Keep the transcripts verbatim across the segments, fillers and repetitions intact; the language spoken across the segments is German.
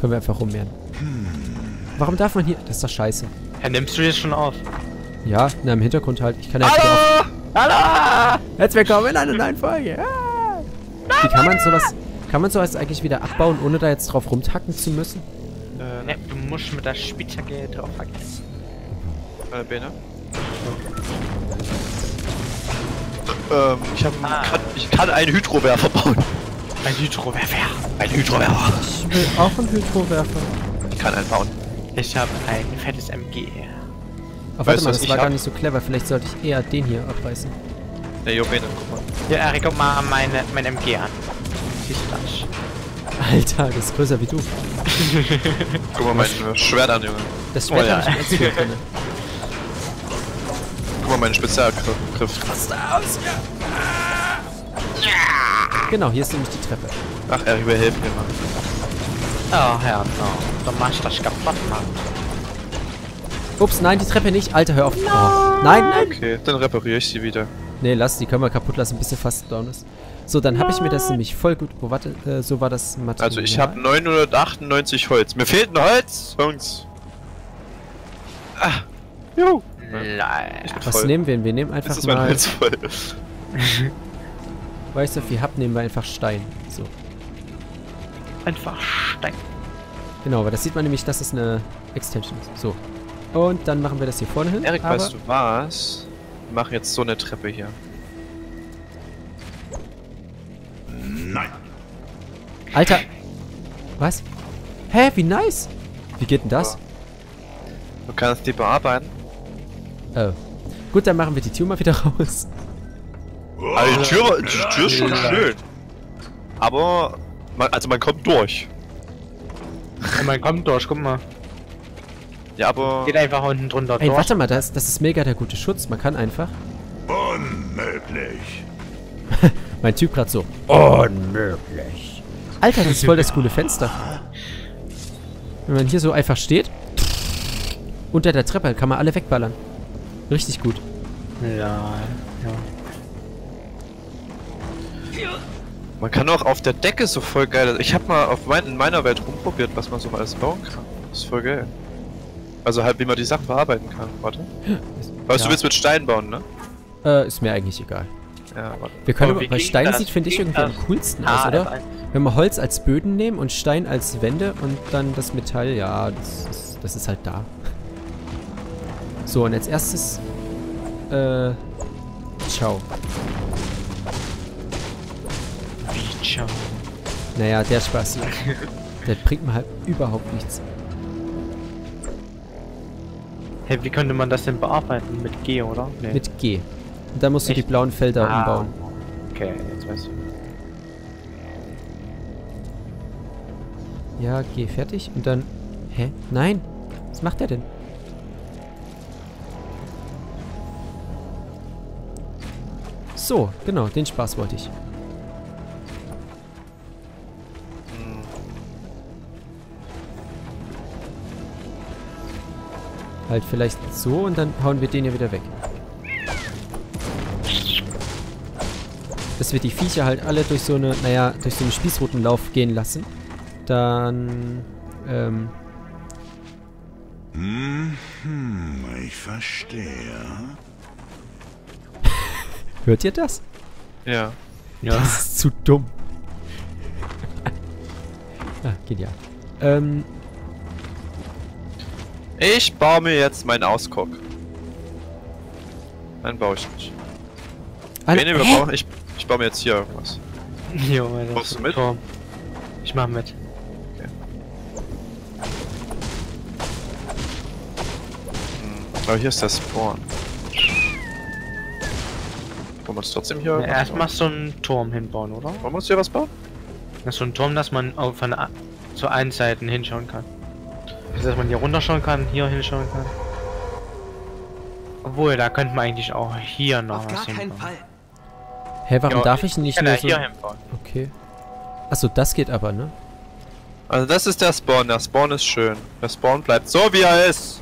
Können wir einfach rummehren. Warum darf man hier... Das ist doch scheiße. Ja, nimmst du jetzt schon auf? Ja, na, im Hintergrund halt. Ich kann ja Hallo! Hallo! Herzlich willkommen in einer neuen Folge. Ah. Wie kann man sowas... Kann man sowas eigentlich wieder abbauen, ohne da jetzt drauf rumtacken zu müssen? Äh, ne, du musst mit der Spitzhacke drauf hacken. Meine Beine. Ähm, ich hab... Ah. Kann, ich kann einen Hydrowerfer bauen. Ein Hydrowerfer. Ein Hydrowerfer. Ich will auch einen Hydrowerfer. Ich kann einen bauen. Ich habe ein fettes M G. Aber warte Weißt du, mal, was das ich war hab? gar nicht so clever. Vielleicht sollte ich eher den hier abreißen. Ne, jo, Bene, guck mal. Ja, Erik, guck mal meine, mein M G an. Siehst du das? Alter, das ist größer wie du. Guck mal mein äh, Schwert an, Junge. Das Schwert Oh ja. habe ich im Exfil drin. Guck mal meinen Spezialgriff. Was da aus? Genau, hier ist nämlich die Treppe. Ach, Erik, wir helfen dir mal. Oh, ja, no. Dann mach ich das kaputt, Mann. Ups, nein, die Treppe nicht. Alter, hör auf. Oh. Nein, nein. Okay, dann repariere ich sie wieder. Nee, lass, die können wir kaputt lassen, bis sie fast down ist. So, dann habe ich mir das nämlich voll gut... Wo, warte, äh, so war das Material. Also ich habe neunhundertachtundneunzig Holz. Mir fehlt ein Holz, Jungs. Ah, juhu. Nein. Ich bin Was voll. nehmen wir? Wir nehmen einfach Jetzt ist mein mal... Holz voll. Weißt du, wie hab, nehmen wir einfach Stein. So. Einfach Stein. Genau, aber das sieht man nämlich, dass es eine Extension ist. So. Und dann machen wir das hier vorne hin. Erik, aber weißt du was? Wir machen jetzt so eine Treppe hier. Nein. Alter! Was? Hä, wie nice! Wie geht denn das? Du kannst die bearbeiten. Oh. Gut, dann machen wir die Tür mal wieder raus. Also die Tür, die Tür ist schon schön. Aber, man, also man kommt durch. Oh, man kommt durch, guck mal. Ja, aber... Geht einfach unten drunter Ey, durch. warte mal, das, das ist mega der gute Schutz. Man kann einfach... Unmöglich. Mein Typ gerade so. Unmöglich. Alter, das ist voll das coole Fenster. Wenn man hier so einfach steht... Unter der Treppe kann man alle wegballern. Richtig gut. Ja, ja. Man kann auch auf der Decke so voll geil... Ich habe mal auf mein, in meiner Welt rumprobiert, was man so alles bauen kann. Das ist voll geil. Also halt, wie man die Sachen bearbeiten kann. Warte. Weißt Ja. du, willst mit Stein bauen, ne? Äh, ist mir eigentlich egal. Ja, warte. Wir können Aber aber, wie bei ging Stein das? sieht, finde ich, Ging irgendwie am das? coolsten Ah, aus, oder? das- Wenn wir Holz als Böden nehmen und Stein als Wände und dann das Metall, ja, das ist, das ist halt da. So, und als erstes, äh, ciao. Wie ciao. Naja, der Spaß hier. Der bringt mir halt überhaupt nichts. Hey, wie könnte man das denn bearbeiten? Mit G, oder? Nee. Mit G. Und dann musst du die Echt? blauen Felder Ah. umbauen. Okay, jetzt weißt du. Ja, G, fertig. Und dann, hä? Nein! Was macht der denn? So, genau, den Spaß wollte ich. Halt vielleicht so und dann hauen wir den hier wieder weg. Dass wir die Viecher halt alle durch so eine, naja, durch so einen Spießrutenlauf gehen lassen. Dann, ähm... Hm, hm, ich verstehe. Hört ihr das? Ja. Ja. Das ist zu dumm. Ah, genial. Ähm, Ich baue mir jetzt meinen Ausguck. Nein, baue ich nicht. Alter, Nee, nee, wir hä? bauen, ich, ich baue mir jetzt hier irgendwas. Jo, das Machst ist du mit? Turm. Ich mach mit. Aber hier ist der Spawn. Wollen wir uns trotzdem hier... Ja, was erst bauen? mal so einen Turm hinbauen, oder? Wollen wir uns hier was bauen? Das ist so ein Turm, dass man auf von a- zu allen Seiten hinschauen kann. Also, dass man hier runterschauen kann, hier hinschauen kann. Obwohl, da könnte man eigentlich auch hier noch Auf was gar keinen hinbauen. Fall. Hä, warum Ja, darf ich nicht kann nur ja so... hier hinbauen. Okay. Achso, das geht aber, ne? Also das ist der Spawn, der Spawn ist schön. Der Spawn bleibt so, wie er ist.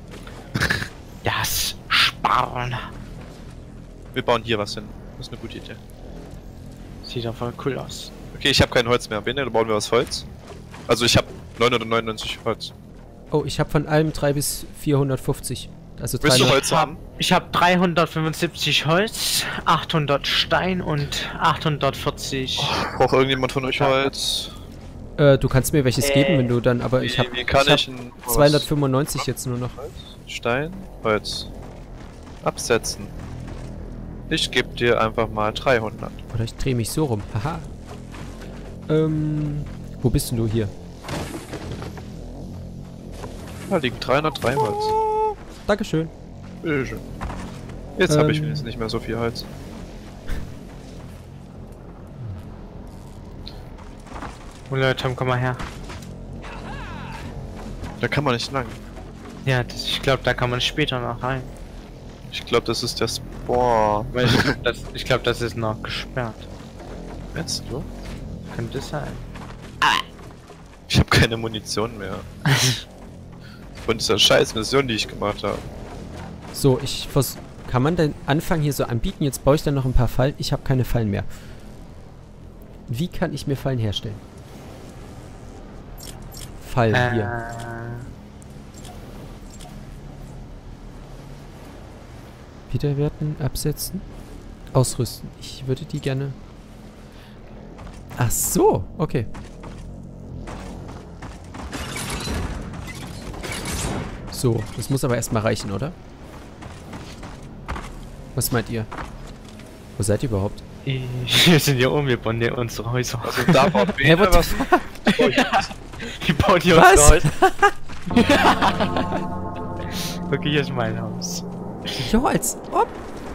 Das Sparen. Wir bauen hier was hin. Das ist eine gute Idee. Sieht doch voll cool aus. Okay, ich habe kein Holz mehr. Bene, bauen wir aus Holz? Also ich habe neunhundertneunundneunzig Holz. Oh, ich habe von allem drei bis vierhundertfünfzig. Also Willst du dreihundert. Holz haben? Ich habe dreihundertfünfundsiebzig Holz, achthundert Stein und achthundertvierzig. Braucht irgendjemand von euch Holz? Äh, du kannst mir welches Äh, geben, wenn du dann, aber Wie, ich habe wie kann ich ich, hab ein zweihundertfünfundneunzig jetzt nur noch. Holz? Stein? Holz. Absetzen. Ich gebe dir einfach mal dreihundert. Oder ich drehe mich so rum. Haha. Ähm, wo bist denn du hier? Da liegen dreihundertdrei Holz. Dankeschön. Bitteschön. Jetzt habe ich Ähm. wenigstens nicht mehr so viel Holz. Oh Leute, Tom, komm mal her. Da kann man nicht lang. Ja, das, ich glaube, da kann man später noch rein. Ich glaube, das ist der Spawn. Weil ich glaube, das, ich glaub, das ist noch gesperrt. Meinst du? Könnte sein. Ich habe keine Munition mehr. Von dieser scheiß Mission, die ich gemacht habe. So, ich vers... Kann man den Anfang hier so anbieten? Jetzt baue ich dann noch ein paar Fallen. Ich habe keine Fallen mehr. Wie kann ich mir Fallen herstellen? Fallen Äh, hier. Wiederwerten, absetzen, ausrüsten. Ich würde die gerne... Ach so, okay. So, das muss aber erstmal reichen, oder? Was meint ihr? Wo seid ihr überhaupt? wir sind hier oben, wir bauen hier unsere Häuser. Also da baut Hä, Bene what the was. Die bauen hier Was? unsere Häuser. Okay, hier ist mein Haus. Jo, als ob.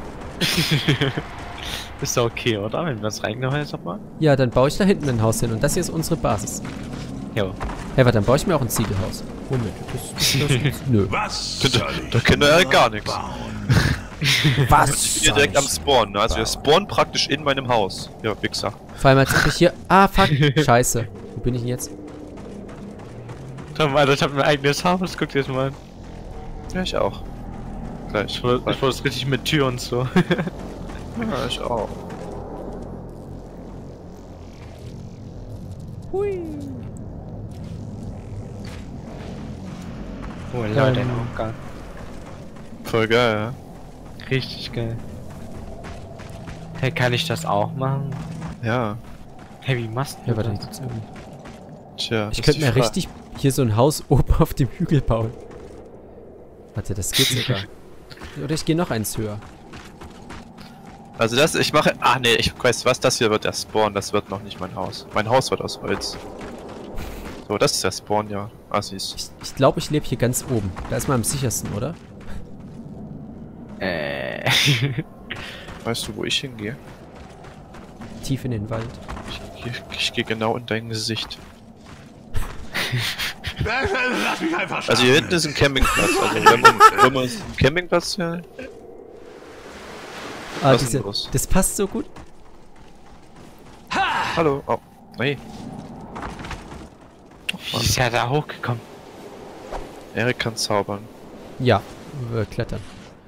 Ist doch okay, oder? Wenn wir das eigene Häuser bauen? Ja, dann baue ich da hinten ein Haus hin und das hier ist unsere Basis. Jo. Hey, warte, dann baue ich mir auch ein Ziegelhaus. Moment, das, das, nö. Was Da, soll da ich kennt er ja noch gar nichts. bauen? Was? Ich bin hier direkt am Spawn, ne? Also wir spawnen praktisch in meinem Haus. Ja, Wichser. Vor allem, als ob ich hier... Ah, fuck. Scheiße. Wo bin ich denn jetzt? Tom, Alter, ich hab mein eigenes Haus, guck dir das mal an. Ja, ich auch. Gleich. Ich wollte ich wollte es richtig mit Tür und so. Ja, ich auch. Hui. Oh, Leute, Ähm. oh Gott. Voll geil, ja. Richtig geil. Hey, kann ich das auch machen? Ja. Hey, wie machst du Ja, warte, hier das? gibt's irgendwie... Tja. Ich ist könnte die mir Frage. richtig hier so ein Haus oben auf dem Hügel bauen. Warte, das geht sogar. Oder ich gehe noch eins höher. Also das, ich mache... Ach nee, ich weiß was, das hier wird der Spawn, das wird noch nicht mein Haus. Mein Haus wird aus Holz. So, das ist der Spawn, ja. Assis. Ich, ich glaube, ich lebe hier ganz oben. Da ist man am sichersten, oder? Äh. Weißt du, wo ich hingehe? Tief in den Wald. Ich, ich, ich gehe genau in dein Gesicht. Lass mich einfach Also hier hinten ist ein Campingplatz. Also wenn man, wenn man einen Campingplatz hier... Ah, Was ist diese, denn los? das passt so gut. Hallo. Oh, nee. Wie ist ja da hochgekommen? Erik kann zaubern. Ja, wir klettern.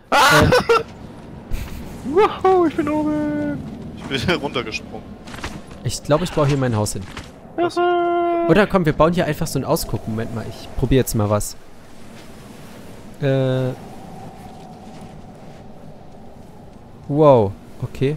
Wow, ich bin oben. Ich bin runtergesprungen. Ich glaube, ich baue hier mein Haus hin. Oder komm, wir bauen hier einfach so einen Ausguck. Moment mal, ich probiere jetzt mal was. Äh. Wow, okay.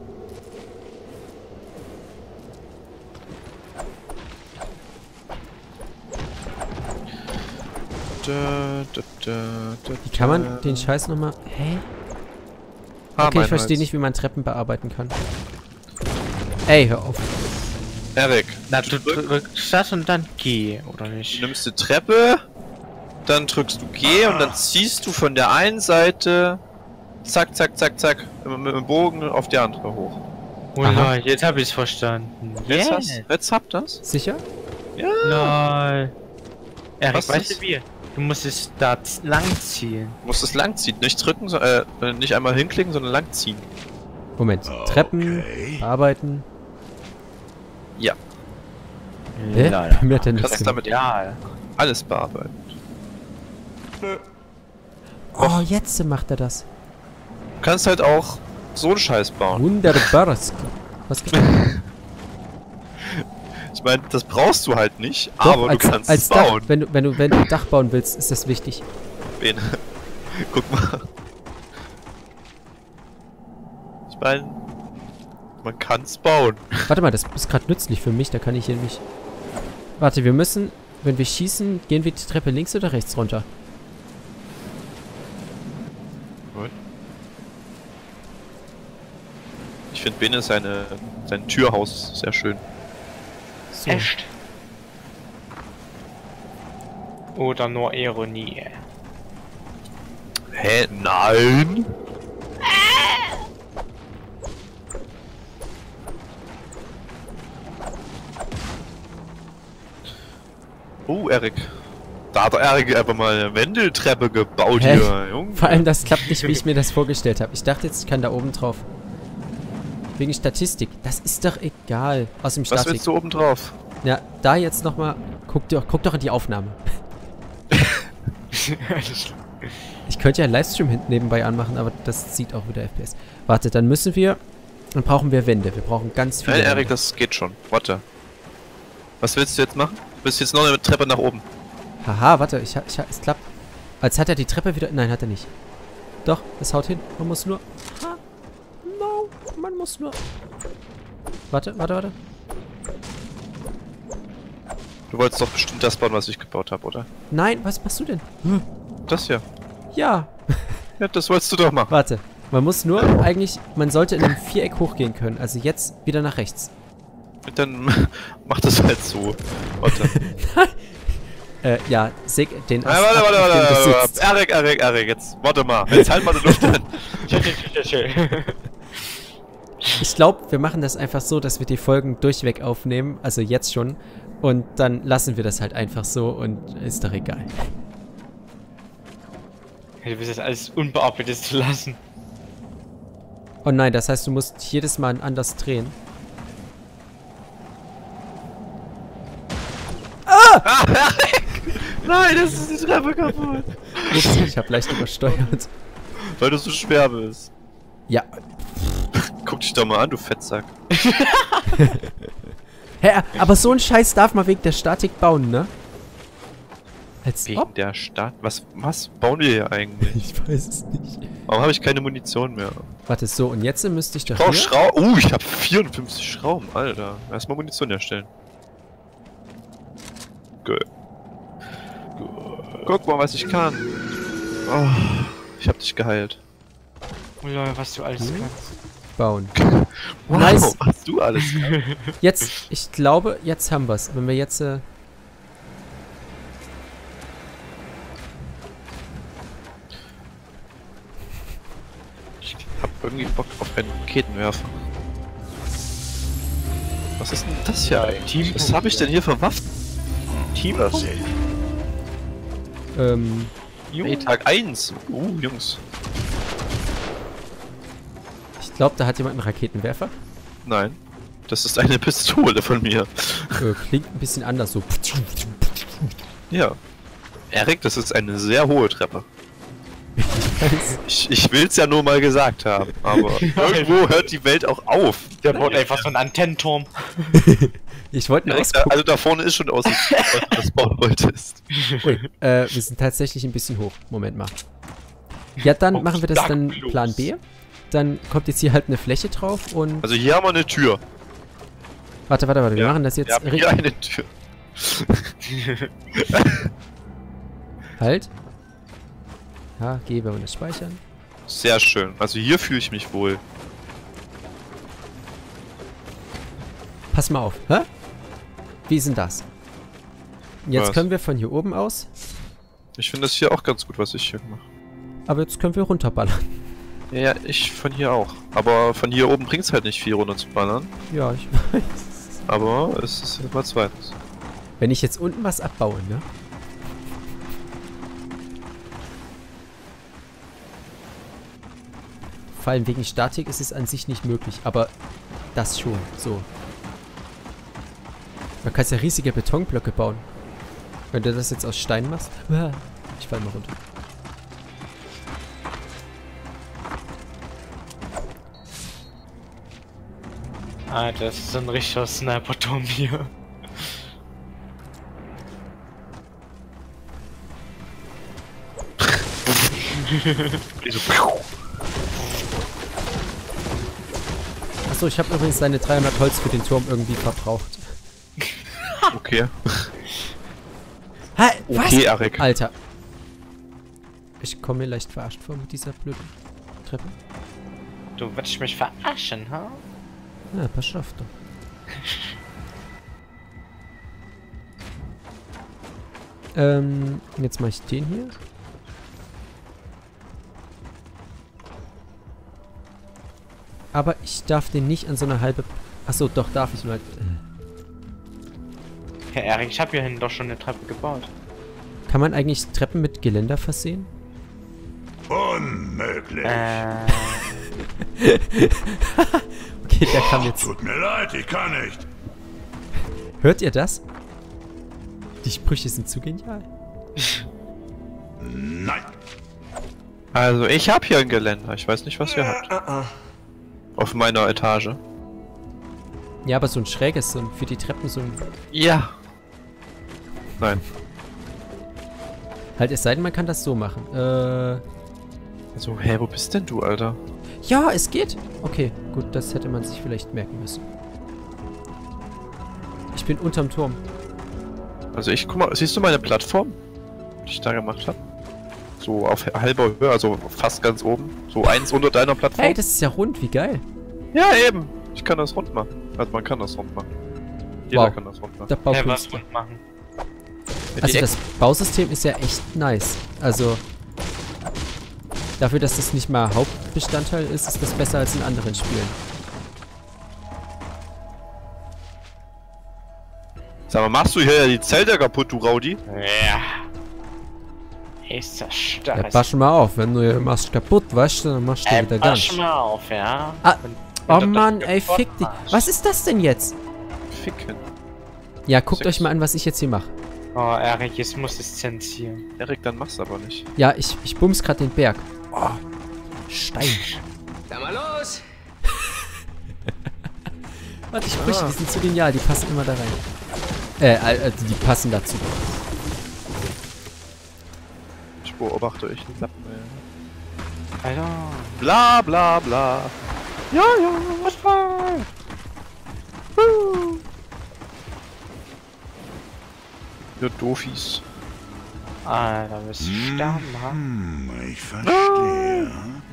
Da, da, da, da, Wie kann man den Scheiß nochmal... Hä? Ah, Okay, mein ich verstehe Holz. nicht, wie man Treppen bearbeiten kann. Ey, hör auf. Erik, Na, du, du drück, drückst das und dann G, oder du nicht? nimmst die Treppe, dann drückst du G und dann ziehst du von der einen Seite zack, zack, zack, zack mit dem Bogen auf die andere hoch. Oh Aha. lol, jetzt hab ich's verstanden. Jetzt, Yeah. hast, jetzt habt das? Sicher? Ja. Lol. Erik, Was weißt ist? du wie? Du musst es da z- lang ziehen. Du musst es lang ziehen, nicht drücken, so, äh, nicht einmal hinklicken, sondern lang ziehen. Moment. Treppen, Okay. bearbeiten. Ja, Hä? Lol. Mir hat der nichts kannst gemacht. damit Ja. alles bearbeiten. Oh, jetzt macht er das. Du kannst halt auch so einen Scheiß bauen. Wunderbar. Was geht? Ich meine, das brauchst du halt nicht, Doch, aber als, du kannst als es bauen. Dach, wenn du, wenn du, wenn du ein Dach bauen willst, ist das wichtig. Bene. Guck mal. Ich meine, man kann es bauen. Warte mal, das ist gerade nützlich für mich, da kann ich hier nämlich... Warte, wir müssen, wenn wir schießen, gehen wir die Treppe links oder rechts runter? Ich finde Bene seine, sein Türhaus sehr schön. So. Echt? Oder nur Ironie? Hä? Nein! Oh, Erik. Da hat der Erik einfach mal eine Wendeltreppe gebaut Hä? hier, Junge. Vor allem, das klappt nicht, wie ich mir das vorgestellt habe. Ich dachte jetzt, ich kann da oben drauf. Wegen Statistik. Das ist doch egal. Aus dem Was Statik. willst du oben drauf? Ja, da jetzt nochmal... Guck, doch- guck doch in die Aufnahme. Ich könnte ja einen Livestream hinten nebenbei anmachen, aber das zieht auch wieder F P S. Warte, dann müssen wir... Dann brauchen wir Wände. Wir brauchen ganz viele Nein, Wände. Erik, das geht schon. Warte. Was willst du jetzt machen? Du willst jetzt noch eine Treppe nach oben. Haha, warte, ich, ha- ich, ha- es klappt. Als hat er die Treppe wieder... Nein, hat er nicht. Doch, es haut hin. Man muss nur... Ha, no, man muss nur... Warte, warte, warte. Du wolltest doch bestimmt das bauen, was ich gebaut habe, oder? Nein, was machst du denn? Das hier. Ja, Ja, das wolltest du doch machen. warte. Man muss nur eigentlich... Man sollte in einem Viereck hochgehen können. Also jetzt wieder nach rechts. Dann mach das halt so. Warte. Äh, ja, säg den Ah, Ast warte, ab, warte, auf dem warte, du warte, sitzt. warte. Erik, Erik, Erik, jetzt. Warte mal. Jetzt halt mal die Luft an. Ich glaube, wir machen das einfach so, dass wir die Folgen durchweg aufnehmen. Also jetzt schon. Und dann lassen wir das halt einfach so und ist doch egal. Du willst das alles unbearbeitet zu lassen. Oh nein, das heißt, du musst jedes Mal anders drehen. Nein, das ist die Treppe kaputt. Ups, ich habe leicht übersteuert. Weil du so schwer bist. Ja. Guck dich doch mal an, du Fettsack. Hä, aber so ein Scheiß darf man wegen der Statik bauen, ne? Als Wegen ob? der Stadt. Was, was bauen wir hier eigentlich? Ich weiß es nicht. Warum habe ich keine Munition mehr? Warte, so, und jetzt müsste ich doch Ich brauch hier... Schrauben. Oh, ich habe vierundfünfzig Schrauben, Alter. Erstmal Munition herstellen. Gut. Guck mal, was ich kann. Oh, ich hab dich geheilt. Oh Leute, was du alles Hm? kannst. bauen. Wow, Nice. was du alles kannst. Jetzt, ich glaube, jetzt haben wir's. Wenn wir jetzt... Äh, Ich hab irgendwie Bock auf einen Raketenwerfer. Was ist denn das hier eigentlich? Was habe ich denn hier für Waffen? Team. Das. ähm, Hey, Tag eins. Uh, Jungs. ich glaube, da hat jemand einen Raketenwerfer. Nein. Das ist eine Pistole von mir. Äh, klingt ein bisschen anders, so. Ja. Erik, das ist eine sehr hohe Treppe. Ich, ich will's ja nur mal gesagt haben, aber irgendwo hört die Welt auch auf. Der baut einfach so einen Antennenturm. Ich wollte nur Erik, da, ausgucken. also da vorne ist schon aus, was du das bauen wolltest. Ui, äh, wir sind tatsächlich ein bisschen hoch. Moment mal. Ja, dann Oh, machen wir das dann stark Plan B. Dann kommt jetzt hier halt eine Fläche drauf und... Also hier haben wir eine Tür. Warte, warte, warte. Wir Ja, machen das jetzt... Wir haben ri- hier eine Tür. Halt. Ja, G, wenn wir das speichern. Sehr schön. Also hier fühle ich mich wohl. Pass mal auf, hä? Wie ist denn das? Jetzt Was? können wir von hier oben aus, Ich finde das hier auch ganz gut, was ich hier mache. aber jetzt können wir runterballern. Ja, ja, ich von hier auch. Aber von hier oben bringt es halt nicht viel runter zu ballern. Ja, ich weiß. Aber es ist immer zweitens. Wenn ich jetzt unten was abbaue, ne? Vor allem wegen Statik ist es an sich nicht möglich, aber das schon, so. Man kann ja riesige Betonblöcke bauen. Wenn du das jetzt aus Stein machst. Ah, ich fall mal runter. Ah, das ist so ein richtiger Sniper-Turm hier. Wieso? Achso, ich habe übrigens seine dreihundert Holz für den Turm irgendwie verbraucht. Okay. Hä? Was? Okay, Arik. Alter. Ich komme mir leicht verarscht vor mit dieser blöden Treppe. Du willst mich verarschen, ha? Na, pass auf doch. ähm, jetzt mache ich den hier. Aber ich darf den nicht an so eine halbe... Achso, doch, darf ich nur. Herr Erik, ich habe hier hinten doch schon eine Treppe gebaut. Kann man eigentlich Treppen mit Geländer versehen? Unmöglich. Äh, Okay, der kam jetzt. Tut mir leid, ich kann nicht. Hört ihr das? Die Sprüche sind zu genial. Nein. Also, ich habe hier ein Geländer. Ich weiß nicht, was ihr habt. Auf meiner Etage. Ja, aber so ein schräges, so ein, für die Treppen so ein... Ja. Nein. Halt, es sei denn, man kann das so machen. Äh... Also, hä, wo bist denn du, Alter? Ja, es geht. Okay, gut, das hätte man sich vielleicht merken müssen. Ich bin unterm Turm. Also ich, guck mal, siehst du meine Plattform, die ich da gemacht habe? So auf halber Höhe, also fast ganz oben. So eins unter deiner Plattform. Hey, das ist ja rund, wie geil. Ja, eben. Ich kann das rund machen. Also man kann das rund machen. Jeder Wow. kann das rund machen. Der Hey, was Baukünstler. wollt machen? Ja, Also die das Bausystem ist ja echt nice. Also dafür, dass das nicht mal Hauptbestandteil ist, ist das besser als in anderen Spielen. Sag mal, machst du hier die Zelte kaputt, du Raudi? Ja. Ist das Ja, stark. pass mal auf, wenn du hier machst kaputt, weißt du, dann machst du Ey, wieder pass ganz. mal auf, ja? Ah, Und- Oh und das Mann, kaputt ey, fick dich. machst. Was ist das denn jetzt? Ficken. Ja, guckt Sechs. euch mal an, was ich jetzt hier mache. Oh, Erik, jetzt muss es zensieren. Erik, dann mach's aber nicht. Ja, ich, ich bums gerade den Berg. Oh, Stein. Da mal los! Warte, die Sprüche, Ah. die sind so genial, die passen immer da rein. Äh, äh, die passen dazu. Ich beobachte euch den Lappen, ey. Alter. Bla bla bla. Ja, ja, was war? Huh. Ihr Doofis. Alter, du bist sterben, ha? Hm, ich verstehe.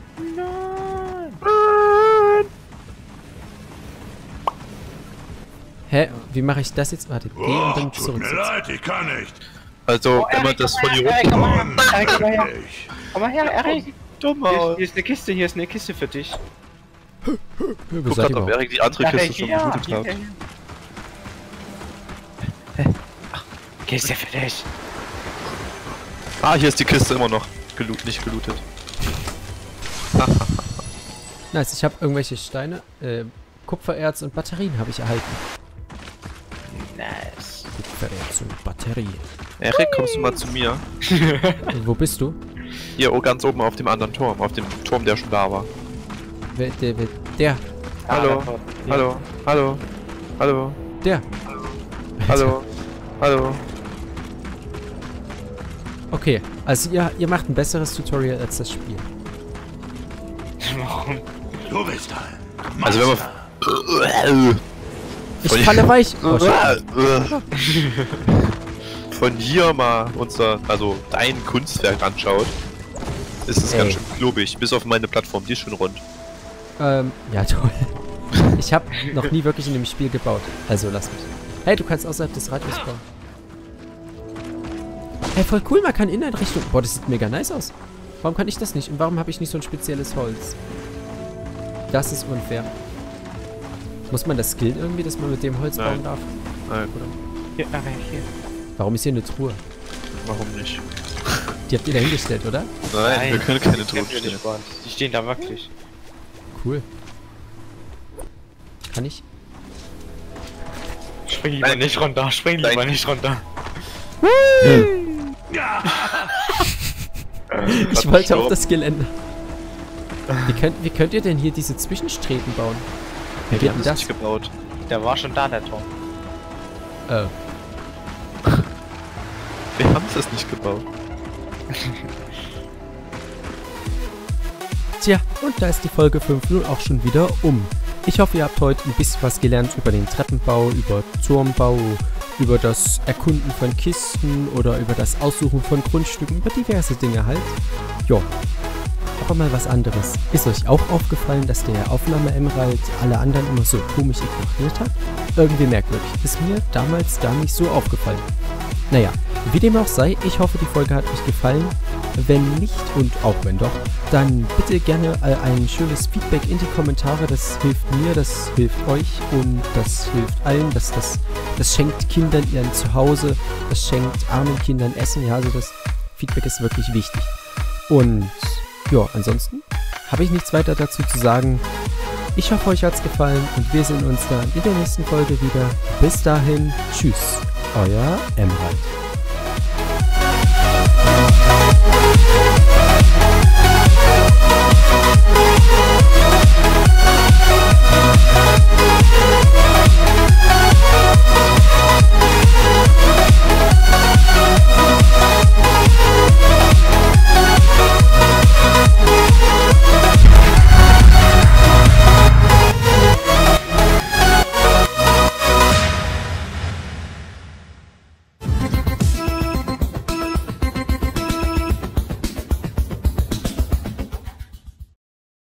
Hä? Wie mache ich das jetzt? Warte, geh und Oh, dann tut mir zurück. leid, ich kann nicht. Also, Oh, wenn man Erik, das komm von hier her, runter... Erik, komm her. Erik, komm her. Unmöglich. Komm mal her, Erik. Dumm Hier ist, aus. hier ist eine Kiste, hier ist eine Kiste für dich. Wo Guck seid grad, ihr ob überhaupt? Erik die andere Kiste schon hier, gelootet hier, hat. hier. Kiste für dich. Ah, hier ist die Kiste immer noch. Geloot, nicht gelootet. Nice, ich habe irgendwelche Steine, äh, Kupfererz und Batterien habe ich erhalten. Nice. Kupfererz und Batterie. Erik, kommst du mal zu mir? Und wo bist du? Hier, oh, ganz oben auf dem anderen Turm. Auf dem Turm, der schon da war. Wer, der, wer, der, Hallo, Ah, da- hallo, hallo, hallo, der. hallo, hallo. Okay, also ihr, ihr macht ein besseres Tutorial als das Spiel. Warum? Du bist ein Also wenn man... Ich Von- falle weich. Oh, shit. Von hier mal unser, also dein Kunstwerk anschaut, ist es ganz Ey. schön klobig. Bis auf meine Plattform, die ist schön rund. ähm, ja toll. Ich habe noch nie wirklich in dem Spiel gebaut. Also lass mich. Hey, du kannst außerhalb des Radius bauen. Hey, voll cool, man kann Inneneinrichtungen... Boah, das sieht mega nice aus. Warum kann ich das nicht? Und warum habe ich nicht so ein spezielles Holz? Das ist unfair. Muss man das skillen irgendwie, dass man mit dem Holz Nein. bauen darf? Nein, Hier, Erik, hier. Warum ist hier eine Truhe? warum nicht? Die habt ihr da hingestellt, oder? Nein, wir können keine die Truhen können wir stehen. nicht bauen. Die stehen da wirklich. Cool. Kann ich? Spring lieber Nein. nicht runter, spring lieber Nein. nicht runter. Ich wollte auf das Geländer. Wie könnt, wie könnt ihr denn hier diese Zwischenstreben bauen? Wie Wir geht haben denn das das? nicht gebaut. Der war schon da, der Turm. Äh, Wir haben es nicht gebaut. Tja, und da ist die Folge fünf nun auch schon wieder um. Ich hoffe, ihr habt heute ein bisschen was gelernt über den Treppenbau, über Turmbau, über das Erkunden von Kisten oder über das Aussuchen von Grundstücken, über diverse Dinge halt. Jo. Aber mal was anderes. Ist euch auch aufgefallen, dass der Aufnahme-Emerald alle anderen immer so komisch ignoriert hat? Irgendwie merkwürdig. Ist mir damals gar nicht so aufgefallen. Naja, wie dem auch sei, ich hoffe, die Folge hat euch gefallen. Wenn nicht und auch wenn doch, dann bitte gerne ein schönes Feedback in die Kommentare. Das hilft mir, das hilft euch und das hilft allen. Das, das, das schenkt Kindern ihren Zuhause, das schenkt armen Kindern Essen. Ja, also das Feedback ist wirklich wichtig. Und ja, ansonsten habe ich nichts weiter dazu zu sagen. Ich hoffe, euch hat es gefallen und wir sehen uns dann in der nächsten Folge wieder. Bis dahin, tschüss, euer Emerald.